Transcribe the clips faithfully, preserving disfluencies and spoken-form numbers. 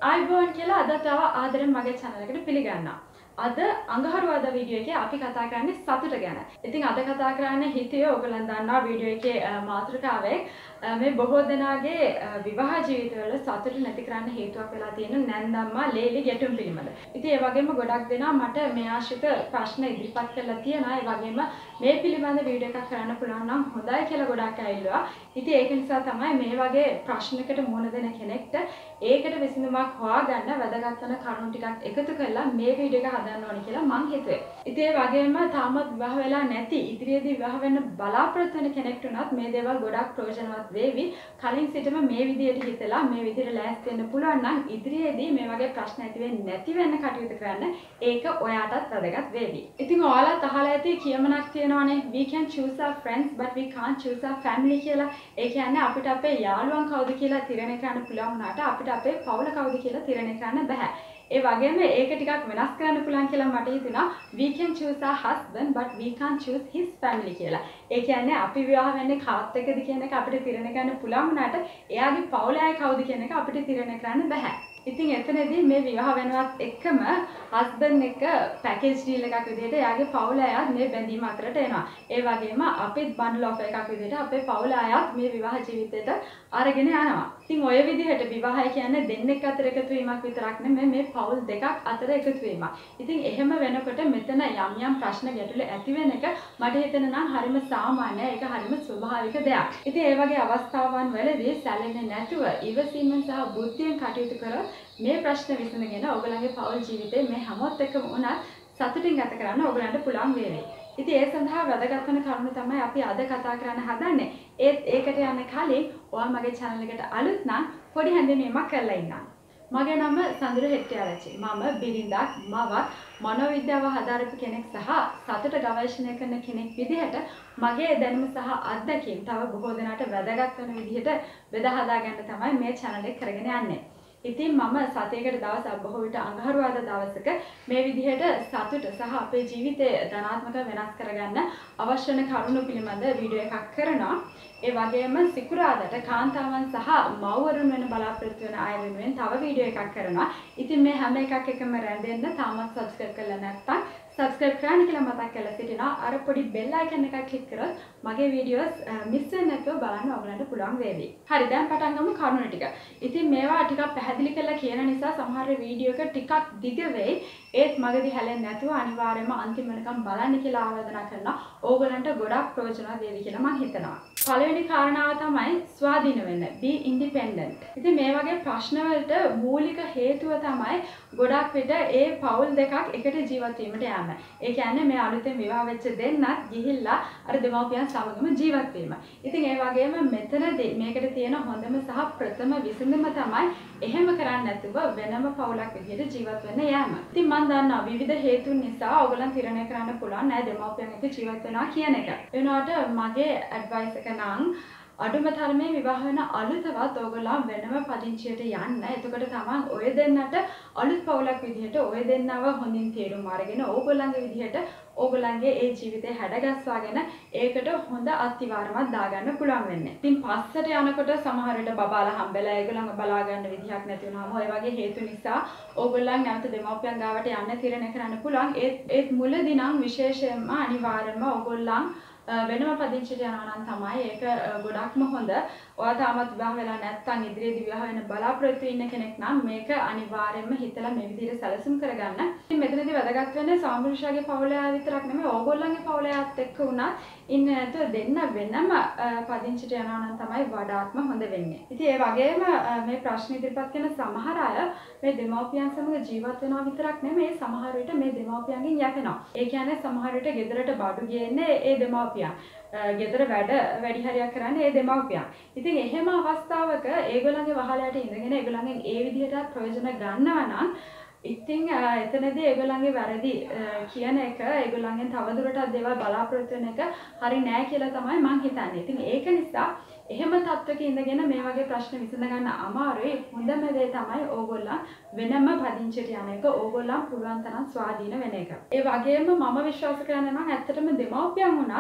ආයිබෝන් කියලා අදත් ආව ආදරෙන් මගේ channel එකට පිළිගන්නවා. අද අඟහරුවාදා වීඩියෝ එකේ අපි කතා කරන්නේ සතුට ගැන. ඉතින් අද කතා කරන්නේ හිතේ ඔයගලන් දන්නවා වීඩියෝ එකේ මාතෘකාවෙන් මේ බොහෝ දෙනාගේ විවාහ ජීවිතවල සතුට නැති කරන්න හේතුවක් වෙලා තියෙන නැන්දම්මා ලේලි ගැටුම් පිළිබඳ. ඉතින් ඒ වගේම ගොඩක් දෙනා මට මේ ආශ්‍රිත ප්‍රශ්න ඉදිරිපත් කරලා තියෙනවා. ඒ වගේම මේ පිළිබඳ වීඩියෝ එකක් කරන්න පුළුවන් නම් හොඳයි කියලා ගොඩක් ඇවිල්ලා. ඉතින් ඒක නිසා තමයි මේ වගේ ප්‍රශ්නකට මුහුණ දෙන කෙනෙක්ට ඒකට විසඳුමක් හොයාගන්න වැදගත් වෙන කරුණු ටිකක් එකතු කරලා මේ වීඩියෝ එක හදන්න ඕනේ කියලා මං හිතුවේ. ඉතින් ඒ වගේම තාමත් විවාහ වෙලා නැති ඉදිරියේදී විවාහ වෙන්න බලාපොරොත්තු වෙන කෙනෙක්ට උනත් මේ දේවල් ගොඩක් ප්‍රයෝජනවත් වේවි. කලින් සිටම මේ විදියට හිතලා මේ විදියට ලෑස්ති වෙන්න පුළුවන් නම් ඉදිරියේදී මේ වගේ ප්‍රශ්න ඇති වෙන්නේ නැති වෙන්න කටයුතු කරන්න ඒක ඔයාටත් වැදගත් වේවි. ඉතින් ඔයාලත් අහලා ඇති කියමනක් තියෙනවානේ we can choose our friends but we can't choose our family කියලා. ඒ කියන්නේ අපිට අපේ යාළුවන් කවුද කියලා තීරණය කරන්න පුළුවන් වුණාට අපිට අපේ පවුල කවුද කියලා තීරණය කරන්න බෑ. ඒ වගේම ඒක ටිකක් වෙනස් කරන්න පුළුවන් කියලා මට හිතුණා we can choose our husband but we can't choose his family කියලා. ඒ කියන්නේ අපි විවාහ වෙන්නේ කාත් එක්කද කියන එක අපිට තීරණය කරන්න පුළුවන් වුණාට එයාගේ පවුල අය කවුද කියන එක අපිට තීරණය කරන්න බෑ. ඉතින් එතනදී මේ විවාහ වෙනවත් එක්කම හස්බන්ඩ් එක පැකේජ් ඩීල් එකක් විදිහට එයාගේ පවුල අයත් මේ බැඳීම අතරට එනවා. ඒ වගේම අපිත් බන්ඩල් ඔෆර් එකක් විදිහට අපේ පවුල අයත් මේ විවාහ ජීවිතයට අරගෙන යනවා. ඉතින් ඔය විදිහට විවාහය කියන්නේ දෙන්නෙක් අතර එකතු වීමක් විතරක් නෙමෙයි මේ පවුල් දෙකක් අතර එකතු වීමක්. ඉතින් එහෙම වෙනකොට මෙතන යම් යම් ප්‍රශ්න ගැටලු ඇති වෙන එක මට හිතෙන නම් හරිම සාමාන්‍යයි. ඒක හරිම ස්වභාවික දෙයක්. ඉතින් ඒ වගේ අවස්ථාවන් වලදී සැලෙන්නේ නැතුව ඉවසීමෙන් සහ බුද්ධියෙන් කටයුතු කරලා මේ ප්‍රශ්න විසඳගෙන ඔයගලගේ පෞල් ජීවිතේ මේ හැමෝත් එක්කම උනත් සතුටින් ගත කරන්න ඔයගලන්ට පුළුවන් වේවි. ඉතින් ඒ සඳහා වැදගත් වෙන කරුණු තමයි අපි අද කතා කරන්න හදන්නේ. ඒත් ඒකට යන්න කලින් ඔයා මගේ channel එකට අලුත් නම් පොඩි හැඳින්වීමක් කරලා ඉන්න. මගේ නම සඳුරු හෙට්ටිආරච්චි. මම බිරිඳක්, මවක්, මනෝවිද්‍යාව හදාරපු කෙනෙක් සහ සතුට ගවේෂණය කරන කෙනෙක් විදිහට මගේ දැනුම සහ අත්දැකීම් තව බොහෝ දෙනාට වැදගත් වෙන විදිහට බෙදා හදා ගන්න තමයි මේ channel එක කරගෙන යන්නේ. ඉතින් මම සතියකට දවසක් බොහෝ විට අඟහරුවාදා දවසක මේ විදිහට සතුට සහ අපේ ජීවිතය ධනාත්මක වෙනස් කරගන්න අවශ්‍ය වෙන කරුණු පිළිබඳ වීඩියෝ එකක් කරනවා. ඒ වගේම සිකුරාදාට කාන්තාවන් සහ මව්වරුන් වෙන බලාපොරොත්තු වෙන අය වෙනුවෙන් තව වීඩියෝ එකක් කරනවා. ඉතින් මේ හැම එකක් එකම රැඳෙන්න තාමත් subscribe කරලා නැත්නම් subscribe කරන්න කියලා මතක් කරලා සිටිනවා. අර පොඩි bell icon එකක් click කරොත් මගේ videos miss වෙන්නේ නැතුව බලන්න ඔයගලන්ට පුළුවන් වේවි. හරි දැන් පටන් ගමු කරුණු ටික. ඉතින් මේවා ටිකක් පැහැදිලි කරලා කියන නිසා සමහර වීඩියෝ එක ටිකක් දිග වෙයි. ඒත් මගදී හැලෙන්නේ නැතුව අනිවාර්යයෙන්ම අන්තිම වෙනකම් බලන්න කියලා ආරාධනා කරනවා. ඕගලන්ට ගොඩක් ප්‍රයෝජනවත් වේවි කියලා මම හිතනවා. පළවෙනි කාරණාව තමයි ස්වාධීන වෙන්න. be independent. ඉතින් මේ වගේ ප්‍රශ්න වලට මූලික හේතුව තමයි ගොඩක් විට ඒ පවුල් දෙකක් එකට ජීවත් වීමට යන්න. ඒ කියන්නේ මේ අලුතෙන් විවාහ වෙච්ච දෙන්නත් ගිහිල්ලා අර දෙමව්පියන් සමගම ජීවත් වීම. ඉතින් ඒ වගේම මෙතනදී මේකට තියෙන හොඳම සහ ප්‍රථම විසඳුම තමයි එහෙම කරන්නේ නැතුව වෙනම පවුලක් විදිහට ජීවත් වෙන්න යෑම. ඉතින් මම දන්නවා විවිධ හේතුන් නිසා ඔයගලන් තීරණය කරන්න පුළුවන් නෑ දෙමව්පියන් එක්ක ජීවත් වෙනවා කියන එක. වෙනකොට මගේ ඇඩ්වයිස් එක නම් අඩුම තරමේ විවාහ වෙන අලුතවත් ඔයගොල්ලෝ වෙනම පදිංචියට යන්න. එතකොට තමයි ඔය දෙන්නට අලුත් පවුලක් විදිහට ඔය දෙන්නව හොඳින් තේරුම් අරගෙන ඕගොල්ලන්ගේ විදිහට ඕගොල්ලන්ගේ ඒ ජීවිතේ හැඩගස්වාගෙන ඒකට හොඳ අත්විවරමක් දාගන්න පුළුවන් වෙන්නේ. ඉතින් පස්සට යනකොට සමහර විට බබාලා හම්බෙලා ඒගොල්ලන්ව බලා ගන්න විදිහක් නැති වුනහම ඔය වගේ හේතු නිසා ඕගොල්ලන් නැවත දෙමව්පියන් ගාවට යන්න තීරණය කරන්න පුළුවන්. ඒත් ඒත් මුලදී නම් විශේෂයෙන්ම අනිවාර්යයෙන්ම ඕගොල්ලන් වෙනම පදිංචියට යනවා නම් තමයි ඒක ගොඩක්ම හොඳ. ඔයා තාමත් විවාහ වෙලා නැත්නම් ඉදිරියේදී විවාහ වෙන්න බලාපොරොත්තු ඉන්න කෙනෙක් නම් මේක අනිවාර්යයෙන්ම හිතලා මේ විදිහට සැලසුම් කරගන්න. ඉතින් මෙතනදී වැදගත් වෙන්නේ සාමුරුෂාගේ පවුලේ අය විතරක් නෙමෙයි ඕගොල්ලන්ගේ පවුලේ අයත් එක්ක උනත් ඉන්නේ නැතුව දෙන්න වෙනම පදිංචියට යනවා නම් තමයි වඩාත්ම හොඳ වෙන්නේ. ඉතින් ඒ වගේම මේ ප්‍රශ්න ඉදිරිපත් කරන සමහර අය මේ දෙමව්පියන් සමග ජීවත් වෙනවා විතරක් නෙමෙයි සමහර විට මේ දෙමව්පියන්ගෙන් යැපෙනවා. ඒ කියන්නේ සමහර විට ගෙදරට බඩු ගේන්නේ ඒ දෙමව්පියන්. ගෙදර වැඩ වැඩි හරියක් කරන්නේ ඒ දෙමව්පියන්. ඉතින් එහෙම අවස්ථාවක ඒගොල්ලන්ගේ වහලයට ඉඳගෙන ඒගොල්ලන්ගෙන් ඒ විදිහට ප්‍රයෝජන ගන්නවා නම් ඉතින් එතනදී ඒගොල්ලන්ගේ වැරදි කියන එක ඒගොල්ලන්ගෙන් තවදුරටත් දේවල් බලාපොරොත්තු වෙන එක හරි නෑ කියලා තමයි මම හිතන්නේ. ඉතින් ඒක නිසා එහෙම තත්ත්වක ඉඳගෙන මේ වගේ ප්‍රශ්න විසඳ ගන්න අමාරුයි. හොඳම දේ තමයි ඕගොල්ලන් වෙනම පදිංචියට යන එක. ඕගොල්ලන් පුළුවන් තරම් ස්වාධීන වෙන එක. ඒ වගේම මම විශ්වාස කරනවා නම් ඇත්තටම දෙමව්පියන් වුණත්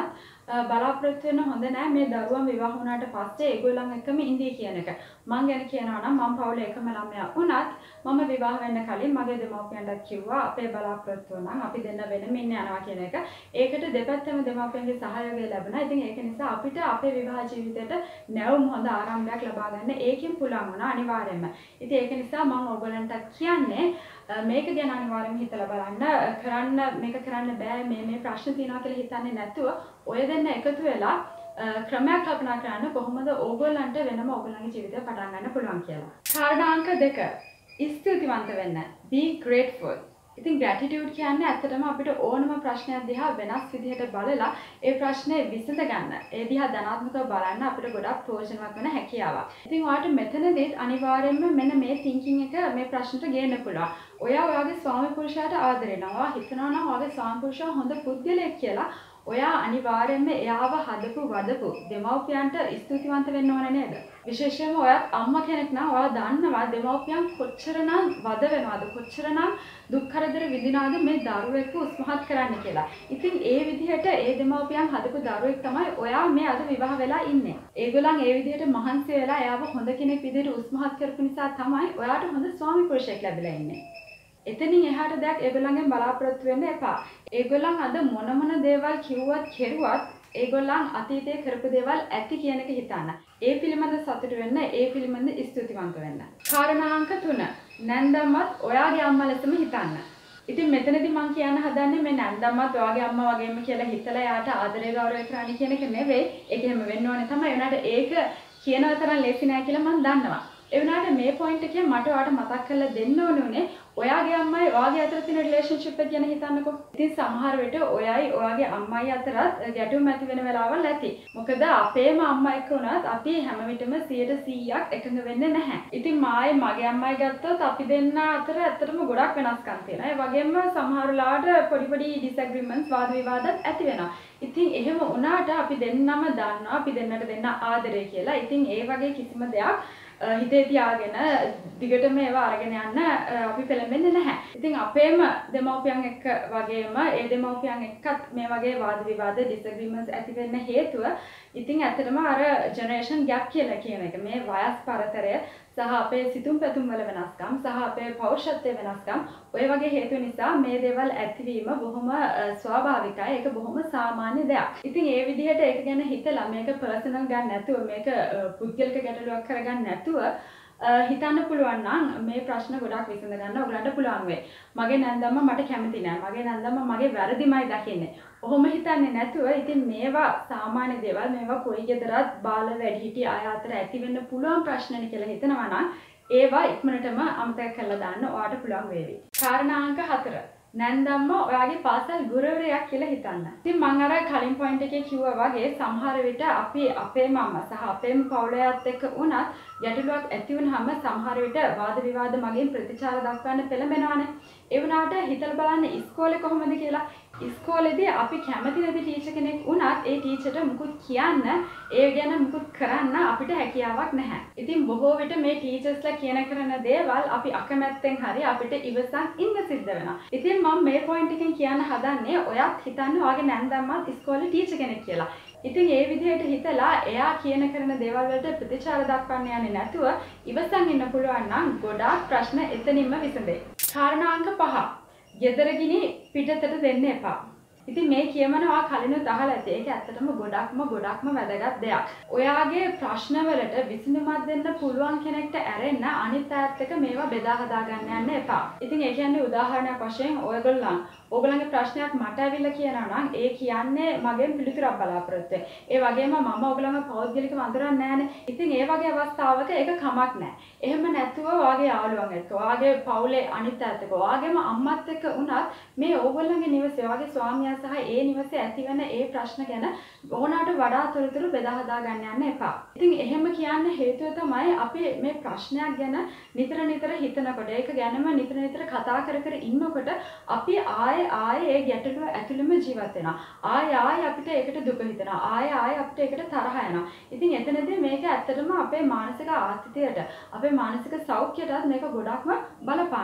බලාපොරොත්තු වෙන්න හොඳ නෑ මේ දරුවන් විවාහ වුණාට පස්සේ ඒගොල්ලන් එක්කම ඉඳී කියන එක. මං ගැන කියනවා නම් මම පවුලේ එකම ළමයා වුණත් මම විවාහ වෙන්න කලින් මගේ දෙමව්පියන්ටත් කිව්වා අපේ බලාපොරොත්තුව නම් අපි දෙන්න වෙනම ඉන්න යනවා කියන එක. ඒකට දෙපැත්තම දෙමව්පියන්ගේ සහයෝගය ලැබුණා. ඉතින් ඒක නිසා අපිට අපේ විවාහ ජීවිතයට නැවුම් හොඳ ආරම්භයක් ලබා ගන්න ඒකෙන් පුළුවන් වුණා අනිවාර්යයෙන්ම. ඉතින් ඒක නිසා මම ඔයගොල්ලන්ට කියන්නේ මේක ගැන අනිවාර්යයෙන්ම හිතලා බලන්න. කරන්න මේක කරන්න බෑ මේ මේ ප්‍රශ්න තියෙනවා කියලා හිතන්නේ නැතුව ඔය දෙන්න එකතු වෙලා ක්‍රමයක් කල්පනා කරන්න කොහොමද ඕගොල්ලන්ට වෙනම ඕගොල්ලන්ගේ ජීවිතය පටන් ගන්න පුළුවන් කියලා. කාරණාංක දෙක. ස්තුතිවන්ත වෙන්න. Be grateful. ඉතින් gratitude කියන්නේ ඇත්තටම අපිට ඕනම ප්‍රශ්නයක් දිහා වෙනස් විදිහට බලලා ඒ ප්‍රශ්නේ විසඳ ගන්න. ඒ දිහා ධනාත්මකව බලන්න අපිට ගොඩක් ප්‍රයෝජනවත් වෙන හැකියාවක්. ඉතින් ඔයාලට මෙතනදීත් අනිවාර්යයෙන්ම මෙන්න මේ thinking එක මේ ප්‍රශ්නට ගේන්න පුළුවන්. ඔයා ඔයාගේ ස්වාමි පුරුෂයාට ආදරේ කරනවා. හිතනවා නම් ඔයාගේ ස්වාමි පුරුෂයා හොඳ පුද්ගලයෙක් කියලා. ඔයා අනිවාර්යයෙන්ම එයාව හදපු වදපු දෙමව්පියන්ට ස්තුතිවන්ත වෙන්න ඕනේ නේද? විශේෂයෙන්ම ඔයාත් අම්මා කෙනෙක් නම් ඔයා දන්නවා දෙමව්පියන් කොච්චරනම් වද වෙනවද කොච්චරනම් දුක් කරදර විඳිනවද මේ දරුවෙක්ව උස්මහත් කරන්න කියලා. ඉතින් ඒ විදිහට ඒ දෙමව්පියන් හදපු දරුවෙක් තමයි ඔයා මේ අද විවාහ වෙලා ඉන්නේ. ඒගොල්ලන් ඒ විදිහට මහන්සි වෙලා එයාව හොඳ කෙනෙක් විදිහට උස්මහත් කරපු නිසා තමයි ඔයාට හොඳ ස්වාමි පුරුෂයෙක් ලැබිලා ඉන්නේ. එතනින් එහාට දැක් ඒගොල්ලන්ගෙන් බලාපොරොත්තු වෙන්න එපා. ඒගොල්ලන් අද මොන මොන දේවල් කිව්වත් කෙරුවත් ඒගොල්ලන් අතීතයේ කරපු දේවල් ඇති කියන එක හිතන්න. ඒ පිළිබඳ සතුටු වෙන්න, ඒ පිළිබඳ ස්තුතිවන්ත වෙන්න. කාරණාංක තුන. නැන්දම්මත් ඔයාගේ අම්මා ලෙසම හිතන්න. ඉතින් මෙතනදී මම කියන්න හදන්නේ මේ නැන්දම්මත් ඔයාගේ අම්මා වගේම කියලා හිතලා යාට ආදරය ගෞරවය කරන්න කියන එක නෙවෙයි. ඒක එහෙම වෙන්න ඕනේ තමයි. ඒ වුණාට ඒක කියන තරම් ලේසි නෑ කියලා මම දන්නවා. ඒ වුණාට මේ පොයින්ට් එකේ මට ඔයාලට මතක් කරලා දෙන්න ඕනේ ඔයාගේ අම්මයි ඔයාගේ අතර තියෙන රිලේෂන්ෂිප් එක ගැන හිතන්නකෝ. ඉතින් සමහර විට ඔයයි ඔයාගේ අම්මයි අතරත් ගැටුම් ඇති වෙන වෙලාවල් ඇති. මොකද අපේම අම්මා එක්ක වුණත් අපි හැම විටම සියයට සීයක් එකඟ වෙන්නේ නැහැ. ඉතින් මායි මගේ අම්මයි ගත්තොත් අපි දෙන්න අතර ඇත්තටම ගොඩක් වෙනස්කම් තියෙනවා. ඒ වගේම සමහර වෙලාවට පොඩි පොඩි disagreements වාද විවාදත් ඇති වෙනවා. ඉතින් එහෙම වුණාට අපි දෙන්නම දන්නවා අපි දෙන්නට දෙන්න ආදරේ කියලා. ඉතින් ඒ වගේ කිසිම දෙයක් හිතේ තියාගෙන දිගටම ඒවා අරගෙන යන්න අපි පෙළඹෙන්නේ නැහැ. ඉතින් අපේම දෙමව්පියන් එක්ක වගේම ඒ දෙමව්පියන් එක්කත් මේ වගේ වාද විවාද disagreements ඇති වෙන්න හේතුව ඉතින් ඇත්තටම අර generation gap කියලා කියන එක. මේ වයස් පරතරය සහ අපේ සිතුම් පැතුම් වල වෙනස්කම් සහ අපේ පෞරුෂත්වයේ වෙනස්කම් ඔය වගේ හේතු නිසා මේ දේවල් ඇතිවීම බොහොම ස්වාභාවිකයි. ඒක බොහොම සාමාන්‍ය දෙයක්. ඉතින් ඒ විදිහට ඒක ගැන හිතලා මේක පර්සනල් ගන්න නැතුව මේක පුද්ගලික ගැටලුවක් කරගන්න නැතුව හිතන්න පුළුවන් නම් මේ ප්‍රශ්න ගොඩක් විසඳ ගන්න ඔයගලන්ට පුළුවන් වෙයි. මගේ නැන්දම්ම මට කැමති නෑ. මගේ නැන්දම්ම මගේ වැරදිමයි දකින්නේ. ඔහොම හිතන්නේ නැතුව ඉතින් මේවා සාමාන්‍ය දේවල් මේවා කොයි ගෙදරත් බාල වැඩිහිටි අය අතර ඇති වෙන්න පුළුවන් ප්‍රශ්නනේ කියලා හිතනවා නම් ඒවා ඉක්මනටම අමතක කරලා දාන්න ඔයාට පුළුවන් වේවි. කාරණාංක හතර. නැන්දම්ම ඔයාගේ පාසල් ගුරුවරයෙක් කියලා හිතන්න. ඉතින් මම අර කලින් පොයින්ට් එකේ කිව්වා වගේ සමහර විට අපි අපේම අම්මා සහ අපේම පවුලයත් එක්ක වුණත් ගැටලුවක් ඇති වුනහම සමහර විට වාද විවාද මගින් ප්‍රතිචාර දක්වන්න පෙළඹෙනවානේ. ඒ වුණාට හිතලා බලන්න ඉස්කෝලේ කොහොමද කියලා. ඉස්කෝලේදී අපි කැමති නැති ටීචර් කෙනෙක් වුණත් ඒ ටීචර්ට මුකුත් කියන්න, ඒ ගැන මුකුත් කරන්න අපිට හැකියාවක් නැහැ. ඉතින් බොහෝ විට මේ ටීචර්ස්ලා කියන කරන දේවල් අපි අකමැත්තෙන් හරි අපිට ඉවසන් ඉන්න සිද්ධ වෙනවා. ඉතින් මම මේ පොයින්ට් එකෙන් කියන්න හදන්නේ ඔයත් හිතන්න ඔයාගේ නැන්දම්මත් ඉස්කෝලේ ටීචර් කෙනෙක් කියලා. ඉතින් ඒ විදිහට හිතලා එයා කියන කරන දේවල් වලට ප්‍රතිචාර දක්වන්න යන්නේ නැතුව ඉවසන් ඉන්න පුළුවන් නම් ගොඩාක් ප්‍රශ්න එතනින්ම විසඳෙයි. කාරණාංක පහ. ගෙදර ගිනි පිටතට දෙන්න එපා. ඉතින් මේ කියමනවා කලිනුත් අහලා ඇති. ඒක ඇත්තටම ගොඩක්ම ගොඩක්ම වැදගත් දෙයක්. ඔයාගේ ප්‍රශ්න වලට විසඳුමක් දෙන්න පුළුවන් කෙනෙක්ට ඇරෙන්න අනිත් අයත් එක්ක මේවා බෙදා හදා ගන්න යන්න එපා. ඉතින් ඒ කියන්නේ උදාහරණයක් වශයෙන් ඔයගොල්ලන් ඔයගොල්ලන්ගේ ප්‍රශ්නයක් මට ඇවිල්ලා කියනවා නම් ඒ කියන්නේ මගෙන් පිළිතුරක් බලාපොරොත්තු වෙයි. ඒ වගේම මම ඔයගොල්ලන්ව පෞද්ගලිකව අඳුරන්නේ නැහැනේ. ඉතින් ඒ වගේ අවස්ථාවක ඒක කමක් නැහැ. එහෙම නැතුව ඔයාගේ යාළුවන් එක්ක, ඔයාගේ පවුලේ අනිත් අයත් එක්ක, ඔයාගේම අම්මත් එක්ක වුණත් මේ ඔයගොල්ලන්ගේ නිවසේ ඔයාගේ ස්වාමියා සහ ඒ නිවසේ ඇතිවන ඒ ප්‍රශ්න ගැන ඕනකට වඩා තොරතුරු බෙදා හදා ගන්න යන්න එපා. ඉතින් එහෙම කියන්න හේතුව තමයි අපි මේ ප්‍රශ්නයක් ගැන නිතර නිතර හිතනකොට, ඒක ගැනම නිතර නිතර කතා කර කර ඉන්නකොට අපි ආයේ ආයේ ඒ ගැටලුව ඇතුළෙම ජීවත් වෙනවා. ආයේ ආයේ අපිට ඒකට දුක හිතෙනවා. ආයේ ආයේ අපිට ඒකට තරහ යනවා. ඉතින් එතනදී මේක ඇත්තටම අපේ මානසික ආතතියට, අපේ මානසික සෞඛ්‍යයටත් මේක ගොඩක්ම බලපානවා.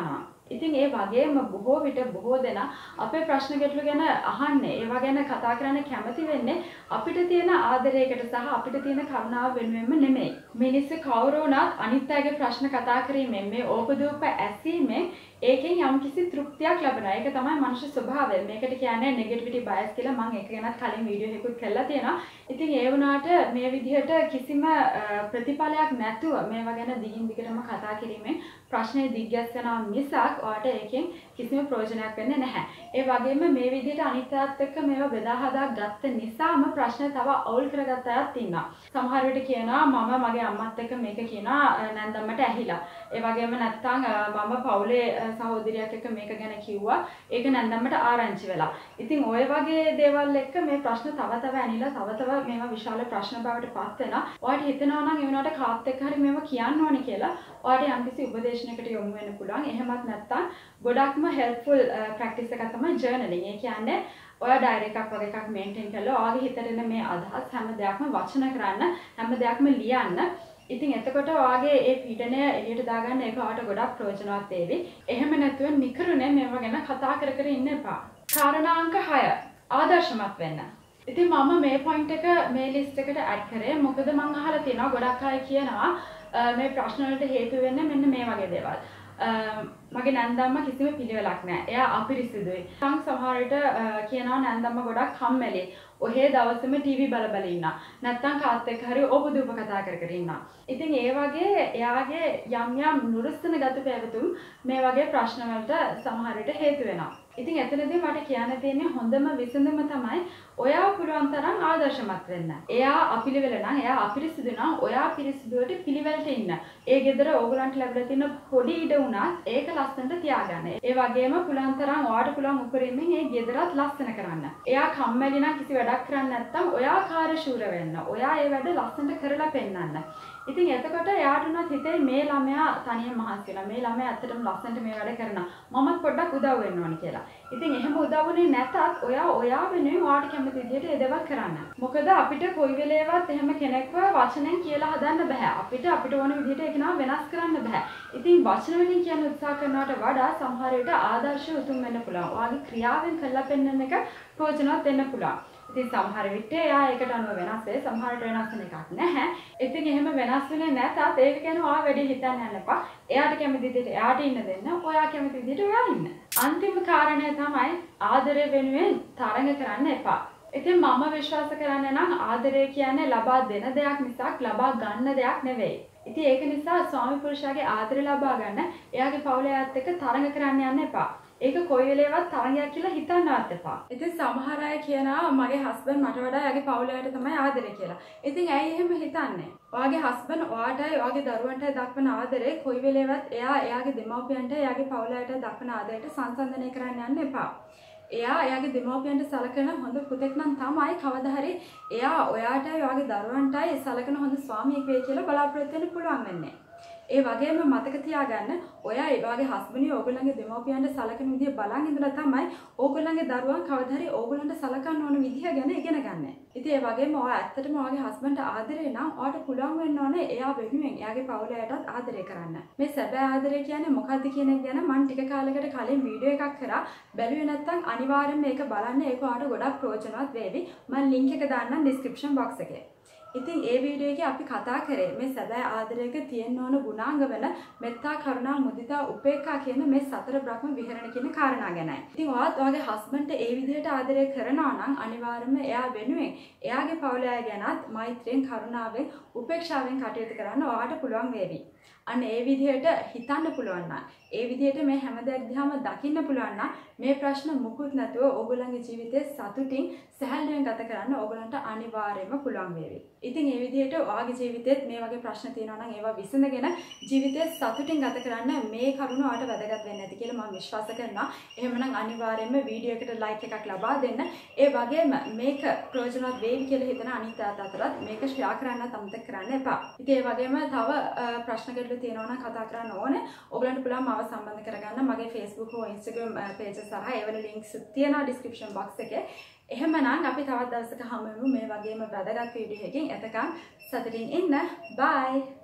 ඉතින් ඒ වගේම බොහෝ විට බොහෝ දෙනා අපේ ප්‍රශ්න ගැටළු ගැන අහන්නේ ඒවා ගැන කතා කරන්න කැමති වෙන්නේ අපිට තියෙන ආදරයකට සහ අපිට තියෙන කරුණාව වෙනුවෙන්ම නෙමෙයි. මිනිස්සු කවුරු වුණත් අනිත් අයගේ ප්‍රශ්න කතා කිරීමෙන් මේ ඕපදූප ඇසීමෙන් ඒකෙන් යම්කිසි තෘප්තියක් ලැබෙනවා. ඒක තමයි මනුෂ්‍ය ස්වභාවය. මේකට කියන්නේ නෙගටිවිටි බයස් කියලා. මම ඒක ගැනත් කලින් වීඩියෝ එකකුත් කරලා තියෙනවා. ඉතින් ඒ වුණාට මේ විදිහට කිසිම ප්‍රතිඵලයක් නැතුව මේවා ගැන දිගින් දිගටම කතා කිරීමෙන් ප්‍රශ්නේ දිග්ගැස්සනවා මිසක් ඔයාට ඒකෙන් කිසිම ප්‍රයෝජනයක් වෙන්නේ නැහැ. ඒ වගේම මේ විදිහට අනිත් අයත් එක්ක මේවා බෙදා හදා ගත්ත නිසාම ප්‍රශ්න තව අවුල් කරගත්ත අයත් ඉන්නවා. සමහර විට කියනවා මම මගේ අම්මත් එක්ක මේක කියනවා නැන්දම්මට ඇහිලා. ඒ වගේම නැත්තම් මම පවුලේ සහෝදරියක් එක්ක මේක ගැන කිව්වා. ඒක නැන්දම්මට ආරංචි වෙලා. ඉතින් ওই වගේ දේවල් එක්ක මේ ප්‍රශ්න තව තව ඇනිලා තව තව මේවා විශාල ප්‍රශ්න බවට පත් වෙනවා. ඔයාලට හිතෙනවා නම් ඒ වුණාට කාත් එක්ක හරි මේවා කියන්න ඕනේ කියලා. ඔයාලට යම්කිසි උපදේශනයකට යොමු වෙන්න පුළුවන්. එහෙමත් නැත්තම් ගොඩක්ම හෙල්ප්ෆුල් ප්‍රැක්ටිස් එකක් තමයි ජර්නලින්. ඒ කියන්නේ ඔයා ඩයරි එකක් වගේ එකක් මේන්ටේන් කරලා ඔයාගේ හිතට එන මේ අදහස් හැම දෙයක්ම වචන කරන්න, හැම දෙයක්ම ලියන්න. ඉතින් එතකොට ඔයාගේ ඒ පීඩනය එළියට දාගන්න ඒක ඔයාට ගොඩක් ප්‍රයෝජනවත් වේවි. එහෙම නැතුව නිකරුණේ මේවා ගැන කතා කර කර ඉන්න එපා. කාරණාංක හය ආදර්ශමත් වෙන්න. ඉතින් මම මේ පොයින්ට් එක මේ ලිස්ට් එකට ඇඩ් කරේ මොකද මම අහලා තියෙනවා ගොඩක් අය කියනවා මේ ප්‍රශ්න වලට හේතු වෙන්නේ මෙන්න මේ වගේ දේවල්. මගේ නැන්දම්ම කිසිම පිළිවෙලක් නැහැ. එයා අපිරිසිදුයි. මං සමහර විට කියනවා නැන්දම්ම ගොඩක් කම්මැලි. ඔහේ දවසෙම ටීවී බල බල ඉන්නා. නැත්තම් කාත් එක්ක හරි ඔබදුප කතා කර කර ඉන්නා. ඉතින් ඒ වගේ එයාගේ යම් යම් නුරුස්සන ගත පැවතුම් මේ වගේ ප්‍රශ්න වලට සමහර විට හේතු වෙනවා. ඉතින් එතනදී මට කියන්න තියෙන්නේ හොඳම විසඳුම තමයි ඔයා පුළුවන් තරම් ආදර්ශමත් වෙන්න. එයා අපිලිවෙල නම් එයා අපිරිසිදු නම් ඔයා පිරිසිදුවට පිළිවෙලට ඉන්න. ඒ ගෙදර ඕගලන්ට ලැබලා තියෙන පොඩි ඉඩ උනත් ඒක ලස්සනට තියාගන්න. ඒ වගේම පුළුවන් තරම් ඔයාට පුළුවන් උපරිමයෙන් ඒ ගෙදරත් ලස්සන කරන්න. එයා කම්මැලි නම් කිසි වැඩක් කරන්නේ නැත්නම් ඔයා කාර්යශූර වෙන්න. ඔයා ඒ වැඩ ලස්සනට කරලා පෙන්නන්න. ඉතින් එතකොට එයාට උනත් හිතේ මේ ළමයා තනියම මහන්සි වෙනවා. මේ ළමයා ඇත්තටම ලස්සනට මේ වැඩ කරනවා. මමත් පොඩ්ඩක් උදව් වෙන්න ඕනි කියලා. ඉතින් එහෙම උදව්ුනේ නැතත් ඔයා ඔයා වෙනුවෙන් ඔයාට කැමති විදිහට ඒ දේවල් කරන්න. මොකද අපිට කොයි වෙලේවත් එහෙම කෙනෙක්ව වචනෙන් කියලා හදන්න බෑ. අපිට අපිට ඕන විදිහට ඒක නම වෙනස් කරන්න බෑ. ඉතින් වචන වලින් කියන උත්සාහ කරනවට වඩා සමහර විට ආදර්ශ උතුම් වෙන්න පුළුවන්. ඔයාගේ ක්‍රියාවෙන් කරලා පෙන්වන්න එක ප්‍රයෝජනවත් වෙන්න පුළුවන්. ඉතින් සමහර විට එයා ඒකට අනුව වෙනස් වෙයි. සමහරට වෙනස් වෙන එකක් නැහැ. ඉතින් එහෙම වෙනස් වෙන්නේ නැතත් ඒක ගැන ඔයා වැඩි හිතන්න යන්න එපා. එයාට කැමති විදිහට එයාට ඉන්න දෙන්න. ඔයා කැමති විදිහට ඔයා ඉන්න. අන්තිම කාරණය තමයි ආදරය වෙනුවෙන් තරඟ කරන්න එපා. ඉතින් මම විශ්වාස කරන්නේ නම් ආදරය කියන්නේ ලබා දෙන දෙයක් මිසක් ලබා ගන්න දෙයක් නෙවෙයි. ඉතින් ඒක නිසා ස්වාමි පුරුෂයාගේ ආදරය ලබා ගන්න එයාගේ පවුලේ අයත් එක්ක තරඟ කරන්න යන්න එපා. ඒක කොයි වෙලේවත් තරගයක් කියලා හිතන්නවත් එපා. ඉතින් සමහර අය කියනවා මගේ හස්බන්ඩ් මට වඩා එයාගේ පවුලේ අයට තමයි ආදරේ කියලා. ඉතින් ඇයි එහෙම හිතන්නේ? ඔයාගේ හස්බන්ඩ් ඔයාටයි ඔයාගේ දරුවන්ටයි දක්වන ආදරේ කොයි වෙලේවත් එයා එයාගේ දෙමව්පියන්ට එයාගේ පවුලේ අයට දක්වන ආදරයට සංසන්දනය කරන්න යන්න එපා. එයා එයාගේ දෙමව්පියන්ට සලකන හොඳ පුතෙක් නම් තමයි කවදා හරි එයා ඔයාටයි ඔයාගේ දරුවන්ටයි සලකන හොඳ ස්වාමියෙක් වෙයි කියලා බලාපොරොත්තු වෙන්න පුළුවන් වෙන්නේ. ඒ වගේම මතක තියාගන්න ඔයා ඒ වගේ හස්බන්ඩ්නි ඕගොල්ලන්ගේ දෙමව්පියන්ට සලකන විදිය බලන් ඉඳලා තමයි ඕගොල්ලන්ගේ දරුවන් කවදා හරි ඕගොල්ලන්ට සලකන්න ඕන විදිය ගැන ඉගෙන ගන්න. ඉතින් ඒ වගේම ඔයා ඇත්තටම ඔයාගේ හස්බන්ඩ්ට ආදරේ නම් ඔයාට පුළුවන් වෙන්න ඕනේ එයා වෙනුවෙන් එයාගේ පවුලේ අයටත් ආදරේ කරන්න. මේ සැබෑ ආදරේ කියන්නේ මොකක්ද කියන එක ගැන මම ටික කාලයකට කලින් වීඩියෝ එකක් කරා. බැලුවේ නැත්නම් අනිවාර්යෙන්ම මේක බලන්න. ඒක ඔයාට ගොඩක් ප්‍රයෝජනවත් වේවි. මම ලින්ක් එක දාන්නම් ඩිස්ක්‍රිප්ෂන් බොක්ස් එකේ. ඉතින් ඒ වීඩියෝ එකේ අපි කතා කරේ මේ සැබෑ ආදරයක තියෙන ඕන ගුණාංග වල මෙත්තා කරුණා මුදිතා උපේක්ඛා කියන මේ සතර බ්‍රහ්ම විහරණ කියන කාරණා ගැනයි. ඉතින් ඔයාත් ඔයාගේ හස්බන්ඩ්ට ඒ විදිහට ආදරය කරනවා නම් අනිවාර්යයෙන්ම එයා වෙනුවෙන් එයාගේ පවුලේ අය ගැනත් මෛත්‍රියෙන් කරුණාවෙන් උපේක්ෂාවෙන් කටයුතු කරන්න ඔයාට පුළුවන් වේවි. අන්න ඒ විදිහට හිතන්න පුළුවන් නම් ඒ විදිහට මේ හැම දෙයක් දිහාම දකින්න පුළුවන් නම් මේ ප්‍රශ්න මුකුත් නැතුව ඕගොල්ලන්ගේ ජීවිතේ සතුටින් සැහැල්ලුවෙන් ගත කරන්න ඕගොල්ලන්ට අනිවාර්යයෙන්ම පුළුවන් වේවි. ඉතින් ඒ විදිහට ඔයාගේ ජීවිතේත් මේ වගේ ප්‍රශ්න තියෙනවා නම් ඒවා විසඳගෙන ජීවිතේ සතුටින් ගත කරන්න මේ කරුණ ඔයාලට වැදගත් වෙන්නේ නැති කියලා මම විශ්වාස කරනවා. එහෙමනම් අනිවාර්යයෙන්ම වීඩියෝ එකට ලයික් එකක් ලබා දෙන්න. ඒ වගේම මේක ප්‍රයෝජනවත් වේවි කියලා හිතන අනිත් අයත් අතරත් මේක ෂෙයා කරන්නත් අමතක කරන්න එපා. ඉතින් ඒ වගේම තව ප්‍රශ්න ගැටළු තියෙනවා නම් කතා කරන්න ඕනේ. ඔයගලන්ට පුළුවන් මාව සම්බන්ධ කරගන්න මගේ Facebook හෝ Instagram page සහ ඒවල links තියෙනවා description box එකේ. එහෙමනම් අපි තවත් දවසක හමු වෙමු මේ වගේම වැදගත් වීඩියෝ එකකින්. එතකන් සතුටින් ඉන්න. bye.